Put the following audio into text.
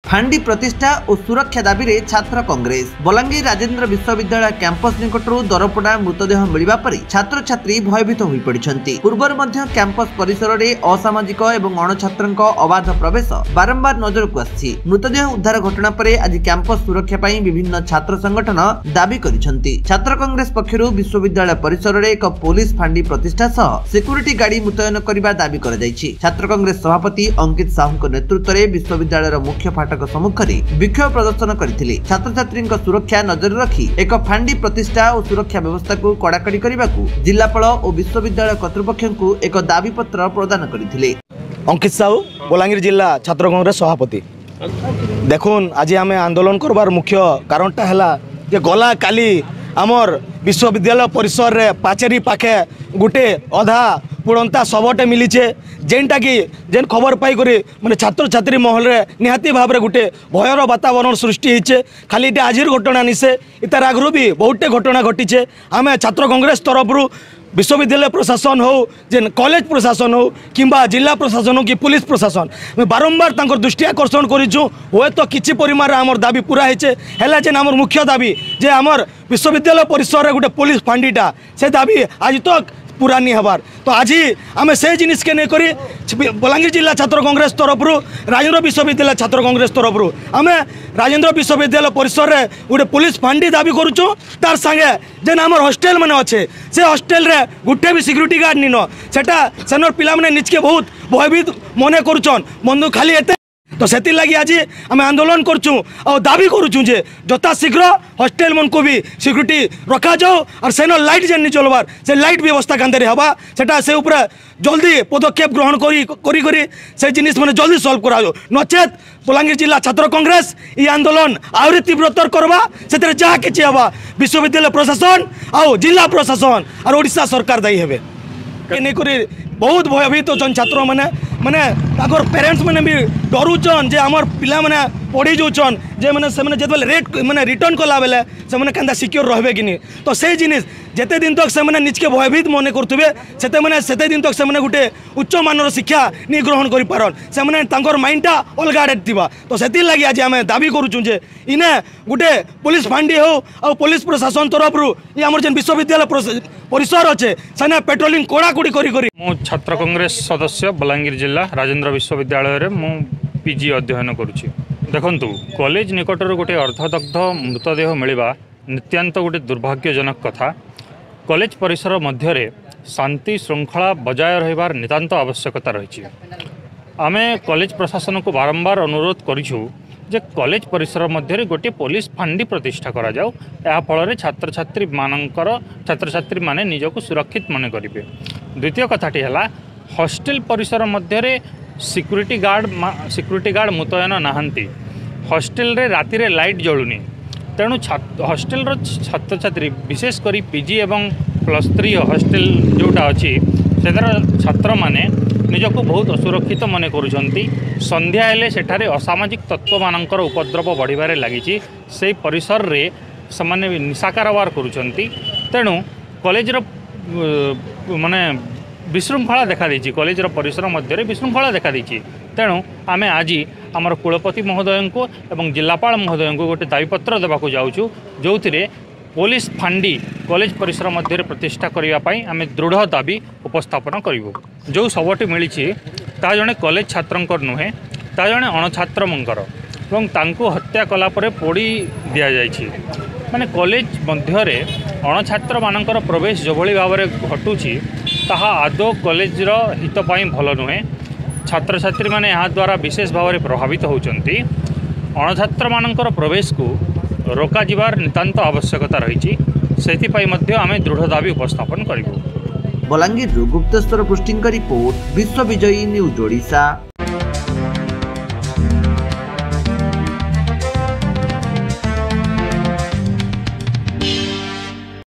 फांडी प्रतिष्ठा और सुरक्षा दाबी रे छात्र कांग्रेस। बलांगीर राजेंद्र विश्वविद्यालय कैंपस निकटरू दरपड़ा मृतदेह मिलवा पर छात्र छात्री भयभीत होई पड़िछंती। पूर्वर मध्य कैंपस परिसर रे असामाजिक एवं अणछात्रक अबाध प्रवेश बारंबार नजर को आछि। मृतदेह उद्धार घटना पर आज कैंपस सुरक्षा पई विभिन्न छात्र संगठन दाबी करिछंती। छात्र कांग्रेस पक्षरु विश्वविद्यालय परिसर रे एक पुलिस फांडी प्रतिष्ठा सह सिक्यूरिटी गाड़ी मुतयन करबा दाबी करा जायछि। छात्र कांग्रेस सभापति अंकित साहू नेतृत्व में विश्वविद्यालय मुख्य फाटक सम्मुख विक्षोभ प्रदर्शन करथिले। छात्र छात्री सुरक्षा नजर रखी एक फांडी प्रतिष्ठा और सुरक्षा व्यवस्था को कड़ाकड़ी करने को जिलापाल और विश्वविद्यालय कर्तृपक्ष को एक दाबी पत्र प्रदान करथिले। अंकित साहू बलांगीर जिला छात्र कांग्रेस सभापति। देखुन आज आम आंदोलन करबार मुख्य कारणटा है जे गला काली आमर विश्वविद्यालय परिसर रे पाचेरी पाखे गोटे अधा पुड़ंता शवटे मिलीचे जेनटा कि जेन खबर पाई माने छात्र छात्री महल रे निहाती भाव रे गोटे भयर वातावरण सृष्टि होइचे। खाली इटा आजिर घटना निसे इतार आगरू भी बहुटे घटना घटीचे। आमे छात्र कांग्रेस तरफ विश्वविद्यालय प्रशासन हो जे कॉलेज प्रशासन हो किंबा जिला प्रशासन हो कि पुलिस प्रशासन बारंबार तांकर दृष्टि आकर्षण करिछु। होय तो किछि परिमाण आमर दाबी पूरा हेचे हैला जे आमर मुख्य दाबी जे आमर विश्वविद्यालय परिसर रे गोटे पुलिस फांडीटा से दाबी आज तक पूरा नहीं हबार। तो आज आम से जिनिस के नहीं करी बलांगीर जिला छात्र कांग्रेस तरफ राजेंद्र विश्वविद्यालय छात्र कांग्रेस तरफ आम राजेंद्र विश्वविद्यालय परिसर रे गोटे पुलिस फांडी दाबी करुचु। तार संगे जेन आमर हॉस्टेल माने अच्छे से हॉस्टेल रे गोटे भी सिक्यूरिटी गार्ड निन सेटा सेनर पिला माने निजके बहुत भयभीत मने करुचन बंधु खाली एते। तो से लगी आज आम आंदोलन करचु और दाबी करुचु जे जता शीघ्र हॉस्टेल मन को भी सिक्यूरिटी रखा जाओ और सेन लाइट जेन नहीं चलबार से लाइट व्यवस्था कांदे हवा सेटा से ऊपर जल्दी पदक्षेप ग्रहण करी से जिनिस माने जल्दी सॉल्व करा जाओ। नचेत बलांगीर जिला छात्र कांग्रेस ये आंदोलन आहरी तीव्रतर करवा से जहाँ किछि हवा विश्वविद्यालय प्रशासन और जिला प्रशासन और ओडिशा सरकार दायी हेबे। नहीं करी बहुत भयभीत होचन छात्र माने माने ताकर पेरेंट्स माने भी डरुचन जे हमर पिला माने पढ़ी जोचन जे माने से माने जेतबेले रेट माने रिटर्न कला बेले से माने केंदा सिक्योर रहबे कि नहीं। तो से जिनिस जेते दिन तक से माने निजके भयभीत मने करथबे सेते दिन तक से माने गुटे उच्च मानर शिक्षा नि ग्रहण करि पारन से माने तांकर माइंडटा अलगाडेड थिबा। तो सेति लागि आज हम दाबी करूछु जे इने गुटे पुलिस फांडी हो और पुलिस प्रशासन तरफ रु ये हमर जेन विश्वविद्यालय परिसर अच्छे सेना पेट्रोलिंग कोड़ाकोड़ी करी मु छात्र कांग्रेस सदस्य बलांगीर जिला राजेंद्र विश्वविद्यालय रे मु पीजी अध्ययन करुछि। देखंतु कॉलेज निकटर गोटे अर्धदग्ध मृतदेह मिलवा नित्यांत गोटे दुर्भाग्यजनक कथा। कॉलेज परिसर मध्य शांति श्रृंखला बजाय रहिबार नितांत आवश्यकता रही। आमे कॉलेज प्रशासन को बारंबार अनुरोध करिछु जे कॉलेज परिसर मध्य गोटे पुलिस फांडी प्रतिष्ठा करा जाऊ। या फल छात्र छात्री माने निजको सुरक्षित मन करेंगे। द्वितीय कथाटी है हॉस्टेल परिसर मध्य सिक्यूरिटी गार्ड मुतयन नहांती। हॉस्टेल रे राति रे लाइट जलुनी तेणु हॉस्टेल छात्र छात्री विशेषकर पीजी एवं +3 हॉस्टेल जोटा अच्छी से छात्र माने निजको बहुत असुरक्षित मन करुछंती। संध्या हेले सेठारे असामाजिक तत्व मानकर उपद्रव बढ़िबारे लागिछि। से परिसर रे समाने निशा कारोबार करुछंती। तेणु कॉलेज रो माने विशृंखला देखा देछि। कॉलेज रो परिसर मध्य विशृंखला देखा देछि। तेणु आमे आज आमर कुलपति महोदय को एवं जिलापाल महोदय को गोटे दाबीपत्र देवाक जाऊँ जो पुलिस फांडी कॉलेज परिसर मध्य प्रतिष्ठा करने आम दृढ़ दाबी उपस्थापन करूँ। जो शवटी मिली ता जड़े कॉलेज छात्रंकर नुहे ता जड़े अणछात्र मंकर एवं तांको हत्या कलापर पोड़ी दि जाइए। माने कॉलेज मध्य अणछात्र मानकर प्रवेश जो भाव में घटुची ताहा आदौ कॉलेज हित भल नुहे। छात्र छात्री माने यहाँ द्वारा विशेष भाव में प्रभावित होती। अणछात्र मानकर प्रवेश को रोका जिबार नितांत आवश्यकता रही। सेतिपाई मध्य आमे दृढ़ दाबी उपस्थापन करिबो। बलांगीर गुप्तेश्वर पृष्टिंग रिपोर्ट विश्वविजयी न्यूज ओडिशा।